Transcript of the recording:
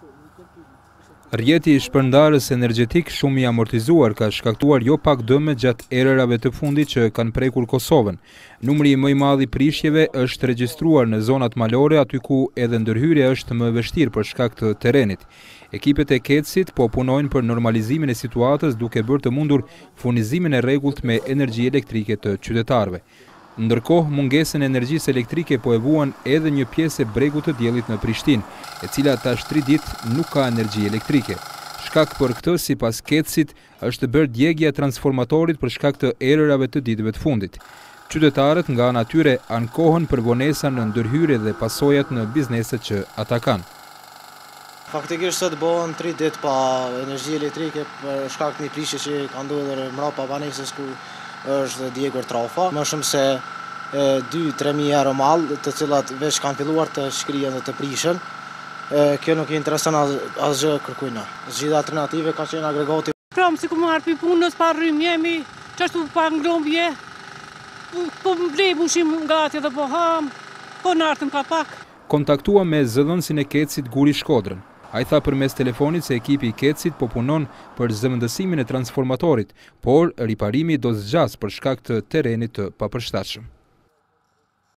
Rjeti i shpërndarës energjetik shumë i amortizuar ka shkaktuar jo pak dëme gjatë erërave të fundit që kanë prekur Kosovën. Numri më i madh i prishjeve është regjistruar në zonat malore, aty ku edhe ndërhyrja është më e vështirë për shkak të terrenit. Ekipet e KEC-it po punojnë për normalizimin e situatës, duke bërë të mundur furnizimin e rregullt me energji elektrike të qytetarëve. Ndërkohë, mungesën e energjisë elektrike po e vuan edhe një pjesë e bregut të diellit në Prishtinë, e cila tash 3 ditë nuk ka energji elektrike. Shkak për këtë, sipas KEC-it, është bërë djegja e transformatorit për shkak të erërave të ditëve të fundit. Qytetarët nga ana tyre ankohen për vonesa në ndërhyrje dhe pasojat në bizneset që ata kanë. Faktikisht sot bëhen 3 ditë pa energji elektrike për shkak të një prishje që ka ndodhur mbrapa banesës ku është djegur trafa. Më shumë se 2-3.000 euro mall, të cilat veç kanë filluar të shkrihen dhe të prishen. Kjo nuk i intereson asgjë kërkujna. Zgjidhja alternative ka qenë agregati. Pram si ku marr pi punës pa rrym jemi, çashtu pa ngrombje. Po blej bushim gati dhe po ham, po nartëm ka pak. Kontaktua me zëdhënësin e KEC-it Guri Shkodrën. Ai tha përmes telefonit se ekipi i KEC-it po punon për zëvendësimin e transformatorit, por riparimi do zgjas për shkak të terrenit të papërshtatshëm.